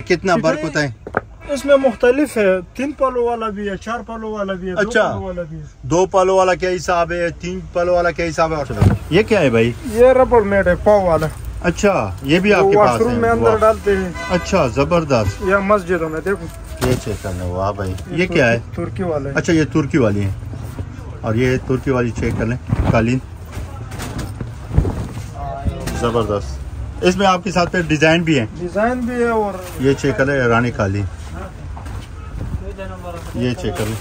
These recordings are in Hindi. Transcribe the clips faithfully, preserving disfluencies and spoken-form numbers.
कितना बर्क होता है इसमें? मुख्तलिफ है, तीन पलों वाला भी है, चार पलों वाला भी है, अच्छा, दो पलों वाला भी है। दो पलों वाला क्या हिसाब है, तीन पलों वाला क्या हिसाब है? ये क्या है भाई? ये रबर मेट है, पाव वाला। अच्छा, ये भी आपके पास है? में अंदर डालते हैं। अच्छा, जबरदस्त। ये मस्जिदों में देखो, ये चेक करने। वाह भाई, ये क्या है? तुर्की वाला है। अच्छा, ये तुर्की वाली है। और ये तुर्की वाली चेक कर लें, कालीन जबरदस्त। इसमें आपके साथ पे डिजाइन भी है? डिजाइन भी है। और ये चेक कर ले, रानी कालीन। ये चेक कर ले,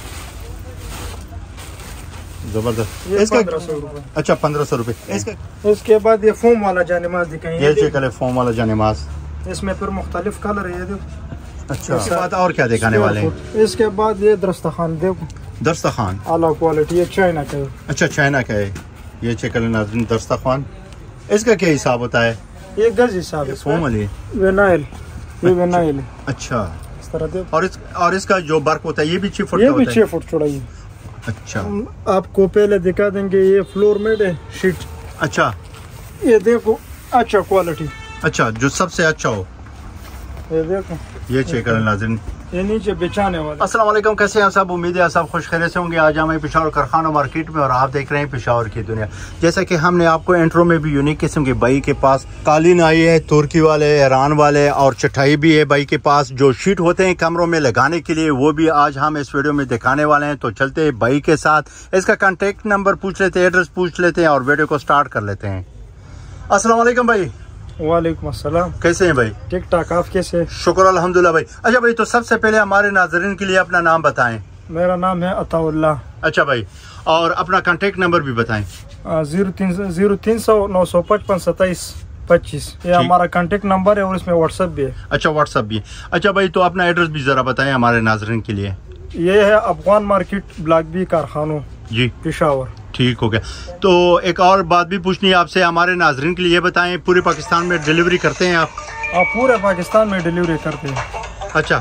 जबरदस्त। इसका पंद्रह सौ रुपए। अच्छा, पंद्रह सौ रुपए। इसका उसके बाद ये फोम वाला जानेमाज दिखाएंगे। ये चेक कर ले, फोम वाला जानेमाज। इसमें फिर मुख्तलिफ कलर है, ये देखो। अच्छा, इसके बाद और क्या दिखाने वाले हैं? इसके बाद ये दस्तरखान देखो, दस्तरखान आला क्वालिटी, ये चाइना का है। अच्छा, चाइना का है। ये चेक कर ले नाज़रीन, दस्तरखान। इसका क्या हिसाब होता है? ये गज हिसाब है। फोम वाली वेनाइल, ये वेनाइल है। अच्छा, इस तरह देखो। और इस और इसका जो बर्क होता है ये भी छह फुट ये का भी होता है? छह फुट चौड़ाई है। अच्छा, आपको पहले दिखा देंगे, ये फ्लोर मेड है शीट। अच्छा, ये देखो, अच्छा क्वालिटी। अच्छा, जो सबसे अच्छा हो। ये देखो, ये चेक करें नाज़रीन। ये नीचे बिछाने वाला। अस्सलाम वालेकुम, कैसे हैं सब? उम्मीद है सब खुश खैरियत से होंगे। आज हमें पेशावर कारखाना मार्केट में और आप देख रहे हैं पेशावर की दुनिया। जैसा कि हमने आपको इंट्रो में भी यूनिक किस्म के बाई के पास कालीन आई है, तुर्की वाले, ईरान वाले, और चटाई भी है बाई के पास। जो शीट होते हैं कमरों में लगाने के लिए, वो भी आज हम इस वीडियो में दिखाने वाले हैं। तो चलते हैं बाई के साथ, इसका कॉन्टेक्ट नंबर पूछ लेते हैं, एड्रेस पूछ लेते हैं और वीडियो को स्टार्ट कर लेते हैं। अस्सलाम वालेकुम भाई। वालेकुम अस्सलाम। कैसे हैं भाई? ठीक ठाक, आप कैसे? शुक्र अल्हम्दुलिल्लाह भाई। अच्छा भाई, तो सबसे पहले हमारे नाज़रीन के लिए अपना नाम बताएं। मेरा नाम है अताउल्लाह। अच्छा भाई, और अपना कांटेक्ट नंबर भी बताएं। जीरो तीन जीरो तीन सौ नौ सौ पचपन सत्ताईस पच्चीस, ये हमारा कांटेक्ट नंबर है और इसमें व्हाट्सएप भी है। अच्छा, व्हाट्सएप भी है। अच्छा भाई, तो अपना एड्रेस भी जरा बताएं हमारे नाज़रीन के लिए। ये है अफगान मार्केट, ब्लॉक बी, कारखानों जी, पेशावर। ठीक हो गया। तो एक और बात भी पूछनी है आपसे, हमारे नाज़रीन के लिए बताएं, पूरे पाकिस्तान में डिलीवरी करते हैं आप? आप पूरे पाकिस्तान में डिलीवरी करते हैं। अच्छा,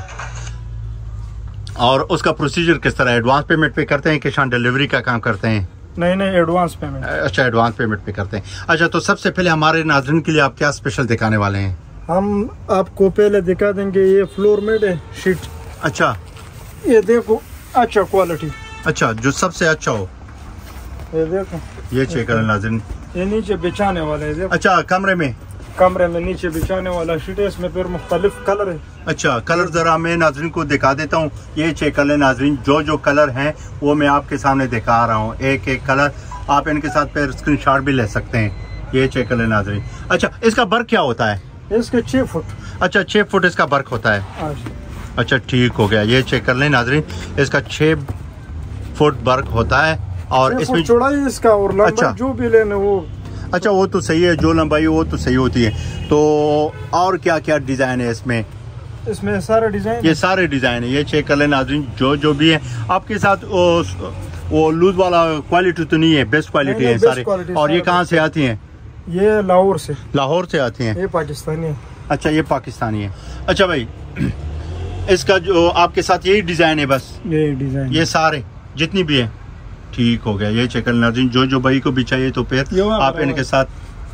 और उसका प्रोसीजर किस तरह? एडवांस पेमेंट पे करते हैं, कैश ऑन डिलीवरी का काम करते हैं? नहीं नहीं, एडवांस पेमेंट। अच्छा, एडवांस पेमेंट पे करते हैं। अच्छा, तो सबसे पहले हमारे नाज़रीन के लिए आप क्या स्पेशल दिखाने वाले हैं? हम आपको पहले दिखा देंगे, ये फ्लोर मेड है शीट। अच्छा, ये देखो, अच्छा क्वालिटी। अच्छा, जो सबसे अच्छा हो। ये देखो, ये चेक करें नाज़रीन। ये नीचे बिछाने वाला है। देखो, अच्छा, कमरे में कमरे में नीचे बिछाने वाला शीट है। इसमें फिर मुख्तलिफ कलर है। अच्छा, कलर जरा मैं नाज़रीन को दिखा देता हूँ। ये चेक कर ले नाज़रीन, जो जो कलर हैं वो मैं आपके सामने दिखा रहा हूँ, एक एक कलर। आप इनके साथ फिर स्क्रीनशॉट भी ले सकते हैं। ये चेक कर ले नाज़रीन। अच्छा, इसका बर्क क्या होता है? इसके छह फुट। अच्छा, छः फुट इसका बर्क होता है। अच्छा, ठीक हो गया। ये चेक कर लें नाज़रीन, इसका छः फुट बर्क होता है। और इसमें चौड़ाई इसका और लंबाई, अच्छा, जो भी लेने वो। अच्छा, वो तो सही है, जो लंबाई वो तो सही होती है। तो और क्या क्या डिज़ाइन है इसमें? इसमें सारे डिजाइन, ये सारे डिज़ाइन है। ये चेक कर लें नाज़रीन, जो जो भी है आपके साथ। वो, वो लूज वाला क्वालिटी तो नहीं है, बेस्ट क्वालिटी है सारे। और ये कहाँ से आती हैं? ये लाहौर से। लाहौर से आती हैं? ये पाकिस्तानी है। अच्छा, ये पाकिस्तानी है। अच्छा भाई, इसका जो आपके साथ यही डिज़ाइन है बस? ये डिजाइन, ये सारे जितनी भी है? ठीक हो गया। ये चेक कर नाज़रीन, जो जो भाई को भी चाहिए तो फिर आप इनके साथ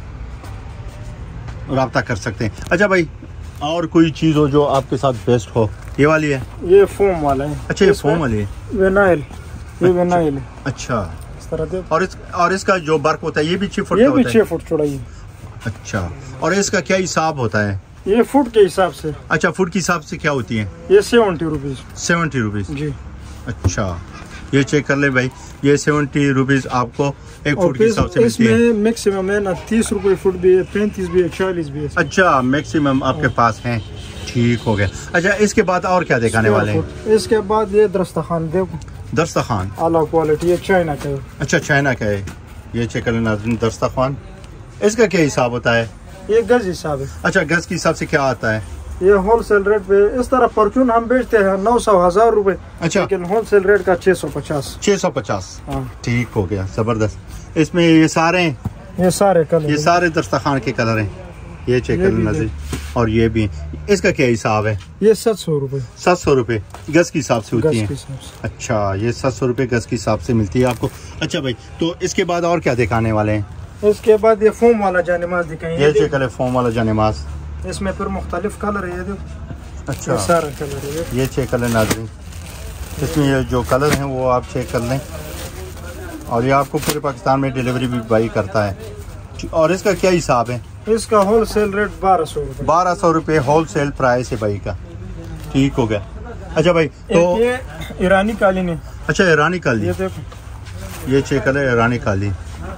रब्ता कर सकते हैं। अच्छा भाई, और कोई चीज़ हो जो आपके साथ बेस्ट हो? ये वाली है? ये फोम वाला है। अच्छा, ये फोम वाली है। वेनाइल, ये वेनाइल है। अच्छा, इस तरह देखो। और इस और इसका जो बर्क होता है ये भी छह फुट ये का भी होता छह है? फुट चौड़ाई है। अच्छा, और इसका क्या हिसाब होता है? ये फुट के हिसाब से। अच्छा, फुट के हिसाब से क्या होती है? ये सेवेंटी रुपीज। सेवेंटी रुपीज जी। अच्छा, ये चेक कर ले भाई, ये सेवेंटी रुपीज आपको एक फुट के हिसाब से मिलती है। इसमें मैक्सिमम है ना, तीस रुपए फुट भी है, पैंतीस भी है, चालीस भी है। अच्छा, मैक्सिमम आपके पास है। ठीक हो गया। अच्छा, इसके बाद और क्या दिखाने वाले हैं? इसके बाद ये दस्तरखान देखो, दस्तरखान आला क्वालिटी, ये चाइना का है। अच्छा, चाइना का है। ये चेक कर लेना दस्तरखान। इसका क्या हिसाब होता है? ये गज हिसाब है। अच्छा, गज के हिसाब से क्या आता है? ये होलसेल रेट पे, इस तरह परचून हम बेचते हैं नौ सौ हजार रुपए। अच्छा, लेकिन होलसेल रेट का छह सौ पचास। छह सौ पचास। हाँ, ठीक हो गया, जबरदस्त। इसमें ये सारे ये सारे कलर, ये सारे दस्तरखान के कलर हैं। ये चेक कर लेना जी। और ये भी, इसका क्या हिसाब है? ये सात सौ रुपए। सात सौ रुपए गज के हिसाब से होती है? अच्छा, ये सात सौ रुपए गज के हिसाब से मिलती है आपको। अच्छा भाई, तो इसके बाद और क्या दिखाने वाले हैं? इसके बाद ये फोम वाला जानेमाज दिखाएंगे। ये चेक कर ले, फोम वाला जानेमाज। इसमें फिर मुख्तलिफ कलर है। ये देखो, अच्छा, ये सारा कलर है। ये छः कलर नाज़रीन, इसमें ये जो कलर हैं वो आप चेक कर लें। और ये आपको पूरे पाकिस्तान में डिलीवरी भी बाई करता है। और इसका क्या हिसाब है? इसका होल सेल रेट बारह सौ रुपये बारह सौ रुपये होल सेल प्राइस है भाई का। ठीक हो गया। अच्छा भाई, तो ये ईरानी कालीन है। अच्छा, ईरानी कालीन, ये देखो, ये चेक कलर ईरानी कालीन,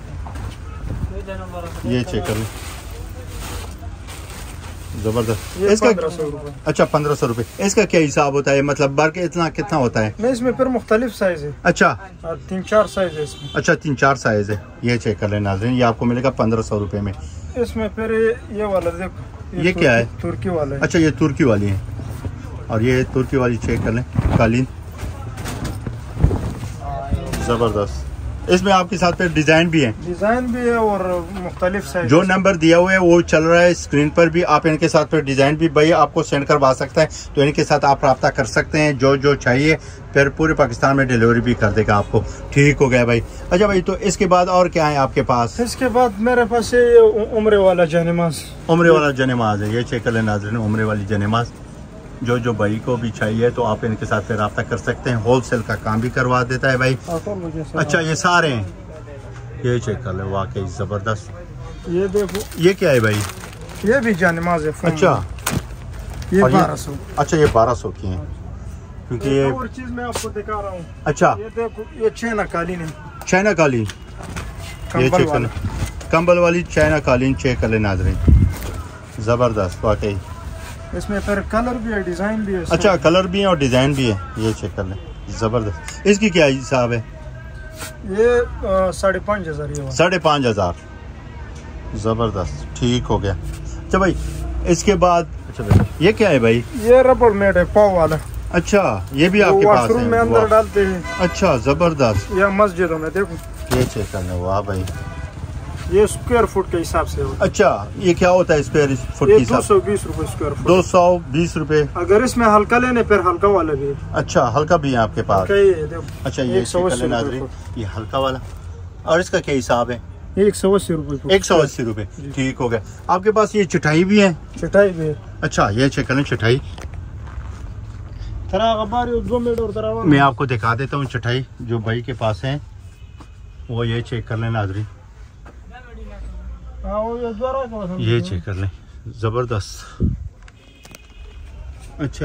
ये चेक कलर जबरदस्त। इसका पंद्रह सौ रुपये। अच्छा, पंद्रह सौ रुपये। इसका क्या हिसाब होता है, मतलब बार के इतना कितना होता है? नहीं, इसमें फिर मुख्तलिफ साइज है। अच्छा, और तीन चार साइज है इसमें। अच्छा, तीन चार साइज है। ये चेक कर लें नाज़रीन, ये आपको मिलेगा पंद्रह सौ रुपये में। इसमें फिर ये वाला देखो, ये, ये क्या है? तुर्की वाला है। अच्छा, ये तुर्की वाली है। और ये तुर्की वाली चेक कर लें कालीन, जबरदस्त। इसमें आपके साथ पे डिजाइन भी है, डिजाइन भी है और मुख्तलिफ साइज। जो नंबर दिया हुआ है वो चल रहा है स्क्रीन पर भी। आप इनके साथ पे डिजाइन भी भाई आपको सेंड करवा सकता है, तो इनके साथ आप रब्ता कर सकते हैं जो जो चाहिए, फिर पूरे पाकिस्तान में डिलीवरी भी कर देगा आपको। ठीक हो गया भाई। अच्छा भाई, तो इसके बाद और क्या है आपके पास? इसके बाद मेरे पास ये उम्रे वाला जनेमाज, उम्रे वाला जनेमाज है। ये चेक कर लें नाज़रीन, उम्रे वाली जनेमाज। जो जो भाई को भी चाहिए तो आप इनके साथ फिर रब्ता कर सकते हैं। होलसेल का काम भी करवा देता है भाई। अच्छा, ये सारे हैं, ये चेक कर ले, वाकई जबरदस्त। ये देखो, ये क्या है भाई? ये भी जानमाज है। अच्छा, ये बारह सौ। अच्छा, ये बारह सौ की है, क्योंकि ये और चीज मैं आपको दिखा रहा हूँ। अच्छा, ये देखो, ये चाइना कालीन है, चाइना कालीन। ये चेक कर ले, कंबल वाली चाइना कालीन चेक कर ले नाज़रीन, जबरदस्त वाकई। इसमें फिर कलर भी है, डिजाइन भी है। अच्छा, कलर भी है और डिजाइन भी है। ये चेक कर ले, जबरदस्त। इसकी क्या हिसाब है? ये साढ़े पाँच हजार ये साढ़े पाँच हजार जबरदस्त। ठीक हो गया। अच्छा भाई, इसके बाद अच्छा भाई, ये क्या है भाई? ये रबर मैट है, पाव वाला। अच्छा, ये भी आपके पास है? में अंदर डालते हैं। अच्छा, जबरदस्त। ये मस्जिदों में देखो, ये चेक कर ले, वाह भाई। ये स्क्वायर फुट के हिसाब से होता है। अच्छा, ये क्या होता है स्क्वायर फुट के हिसाब? दो सौ बीस रूपए स्क्वायर फुट। दो सौ बीस रूपए। अगर इसमें हल्का लेने फिर हल्का वाला भी है। अच्छा, हल्का भी है आपके पास? अच्छा, ये ये ये हल्का वाला। और इसका क्या हिसाब है? एक सौ अस्सी रूपए। एक सौ अस्सी रूपए। ठीक हो गया। आपके पास ये चटाई भी है? चटाई भी है। अच्छा, ये चेक करें चटाई। मैं आपको दिखा देता हूँ चटाई जो भाई के पास है, वो ये चेक कर लें नाज़रीन, ये चेक कर लें, जबरदस्त। अच्छा,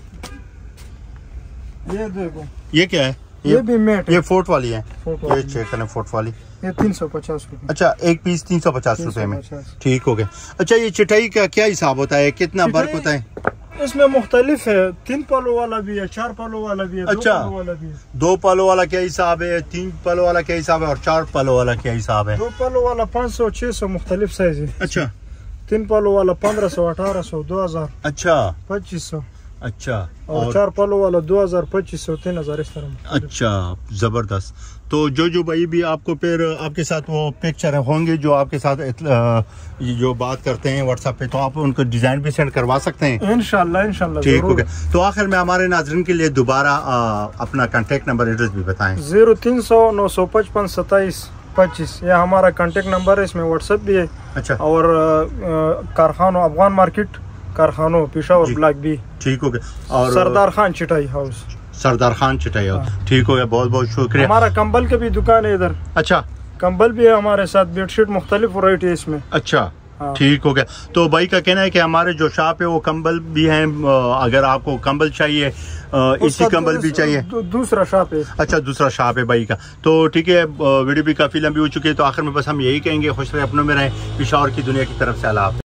ये देखो, ये क्या है? ये, ये भी मैट है। ये फोर्ट वाली है। फोर्ट ये चेक करें, फोर्ट वाली। ये तीन सौ पचास रुपए। अच्छा, एक पीस तीन सौ पचास रुपए में। ठीक हो गया। अच्छा, ये चटाई का क्या हिसाब होता है, कितना वर्क होता है? इसमें मुख्तलिफ है, तीन पालों वाला भी है, चार पालों वाला भी है। अच्छा, दो पालों वाला भी है। दो पालों वाला क्या हिसाब है, तीन पालों वाला क्या हिसाब है, और चार पालों वाला क्या हिसाब है? दो पालों वाला पाँच सौ छह सौ मुख्तलिफ साइज है। अच्छा, तीन पालों वाला पंद्रह सौ अठारह सौ दो हजार अच्छा पच्चीस सौ अच्छा, और, और चार पालों वाला दो हजार पच्चीस सौ तीन हजार इस तरह। अच्छा, जबरदस्त। तो जो जो भाई भी आपको फिर आपके साथ वो पिक्चर होंगे जो आपके साथ ये जो बात करते हैं व्हाट्सएप पे, तो आप उनको डिजाइन भी सेंड करवा सकते हैं इंशाल्लाह। इंशाल्लाह ठीक हो गया। तो आखिर में हमारे नाज़रीन के लिए दोबारा अपना कांटेक्ट नंबर एड्रेस भी बताएं। जीरो तीन सौ नौ सौ पचपन सत्ताईस पच्चीस, यह हमारा कांटेक्ट नंबर है, इसमें व्हाट्सएप भी है। अच्छा, और कारखानों अफगान मार्केट कारखानों पेशावर ब्लॉक भी। ठीक हो गया। और सरदार खान चटाई हाउस, सरदार खान चटाई हाउस। ठीक हो गया, बहुत बहुत शुक्रिया। हमारा कंबल की भी दुकान है इधर। अच्छा, कंबल भी है हमारे साथ, बेडशीट मुख्तलिफ वैरायटी है इसमें। अच्छा, ठीक हो गया। तो भाई का कहना है कि हमारे जो शॉप है वो कंबल भी हैं, अगर आपको कंबल चाहिए, इसी कंबल भी चाहिए। दूसरा शॉप है। अच्छा, दूसरा शॉप है भाई का। तो ठीक है, वीडियो भी काफी लंबी हो चुकी है, तो आखिर में बस हम यही कहेंगे, खुश रहे, अपनों में रहें, पेशावर की दुनिया की तरफ से अल्लाह।